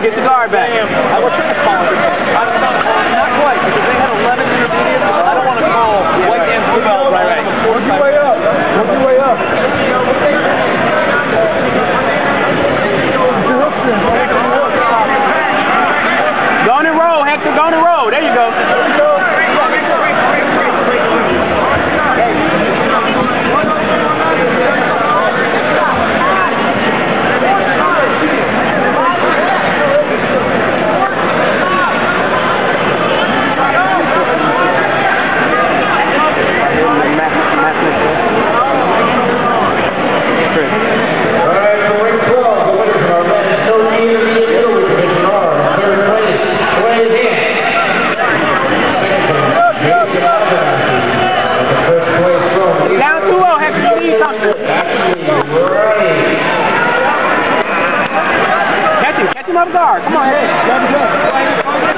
get the guard back. I was trying to call it. Not quite, because they had 11 intermediates. I don't want to call white and blue belt right. Work your way up. Work your way up. Go on and roll, Hector. Go on and roll. There you go. Catch him off guard. Come on, Hector.